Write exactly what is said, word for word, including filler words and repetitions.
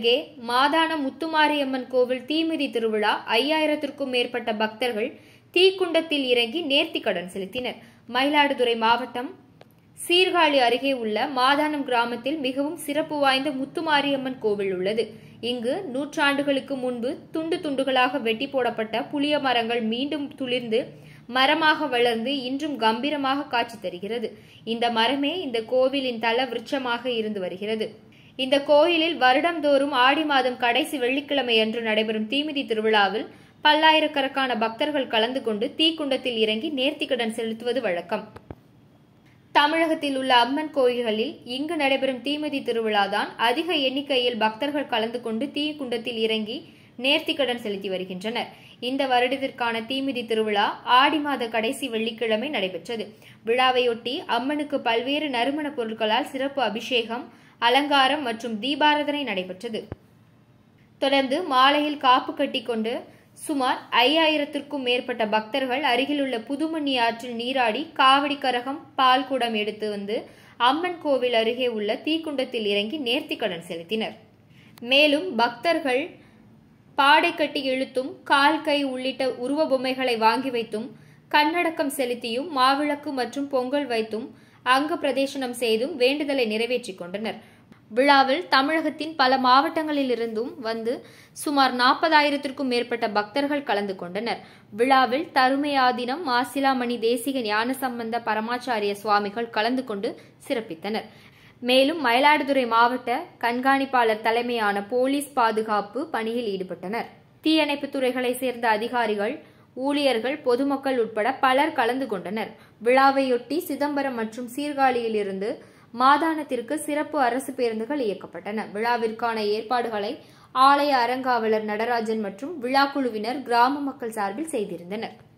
அருகே மாதான முத்துமாரியம்மன் கோவில் தீமிதி திருவிழா ஐயாயிரத்திற்கும் மேற்பட்ட பக்தர்கள் தீக்குண்டத்தில் இறங்கி நேர்த்திக்கடன் செலுத்தினர். மயிலாடுதுறை மாவட்டம் சீர்காழி அருகே உள்ள மாதானம் கிராமத்தில் மிகவும் சிறப்பு வாய்ந்த முத்துமாரியம்மன் கோவில் உள்ளது. இங்கு நூற்றாண்டுகளுக்கு முன்பு துண்டு துண்டுகளாக வெட்டி போடப்பட்ட புளிய மரங்கள் மீண்டும் துளிர்ந்து மரமாக வளர்ந்து இன்றும் கம்பீரமாக காட்சி தருகிறது. இந்த மரமே இந்த கோவிலின் தல விருட்சமாக இருந்து வருகிறது. இந்த கோயிலில் வருடந்தோறும் ஆடி மாதம் கடைசி வெள்ளிக்கிழமை அன்று நடைபெறும் தீமிதி திருவிழாவில் பல்லாயிரக்கணக்கான பக்தர்கள் கலந்து கொண்டு தீக்குண்டத்தில் இறங்கி நேர்த்திக்கடன் செலுத்துவது வழக்கம். தமிழகத்தில் உள்ள அம்மன் கோயில்களில் இங்கு நடைபெறும் தீமிதி திருவிழாதான் அதிக எண்ணிக்கையில் பக்தர்கள் கலந்து கொண்டு தீக்குண்டத்தில் இறங்கி நேர்த்திக்கடன் செலுத்தி வருகின்றனர். இந்த வருடத்திற்கான தீமிதி திருவிழா ஆடி மாத கடைசி வெள்ளிக்கிழமை நடைபெற்றது. விழாவையொட்டி அம்மனுக்கு பல்வேறு நறுமண பொருட்களால் சிறப்பு அபிஷேகம், அலங்காரம் மற்றும் தீபாராதனை நடைபெற்றது. தொடர்ந்து மாலையில் காப்பு கட்டிக்கொண்டு சுமார் ஐயாயிரத்திற்கும் மேற்பட்ட பக்தர்கள் அருகிலுள்ள புதுமணி ஆற்றில் நீராடி காவடி கரகம், பால் குடம் எடுத்து வந்து அம்மன் கோவில் அருகே உள்ள தீக்குண்டத்தில் இறங்கி நேர்த்திக்கடன் செலுத்தினர். மேலும் பக்தர்கள் பாடை கட்டி இழுத்தும், கால் கை உள்ளிட்ட உருவ பொம்மைகளை வாங்கி வைத்தும், கண்ணடக்கம் செலுத்தியும், மாவிளக்கு மற்றும் பொங்கல் வைத்தும், அங்க பிரதேசனம் செய்தும் வேண்டுதலை நிறைவேற்றிக் கொண்டனர். விழாவில் தமிழகத்தின் பல மாவட்டங்களில் இருந்தும் வந்து சுமார் நாற்பதாயிரத்திற்கும் மேற்பட்ட பக்தர்கள் கலந்து கொண்டனர். விழாவில் தருமையாதீனம் மாசிலாமணி தேசிக ஞானசம்பந்த பரமாச்சாரிய சுவாமிகள் கலந்து கொண்டு சிறப்பித்தனர். மேலும் மயிலாடுதுறை மாவட்ட கண்காணிப்பாளர் தலைமையான போலீஸ் பாதுகாப்பு பணியில் ஈடுபட்டனர். தீயணைப்பு துறைகளை சேர்ந்த அதிகாரிகள், ஊழியர்கள், பொதுமக்கள் உட்பட பலர் கலந்து கொண்டனர். விழாவையொட்டி சிதம்பரம் மற்றும் சீர்காழியில் இருந்து மாதானத்திற்கு சிறப்பு அரசு பேருந்துகள் இயக்கப்பட்டன. விழாவிற்கான ஏற்பாடுகளை ஆலய அறங்காவலர் நடராஜன் மற்றும் விழாக்குழுவினர் கிராம மக்கள் சார்பில் செய்திருந்தனர்.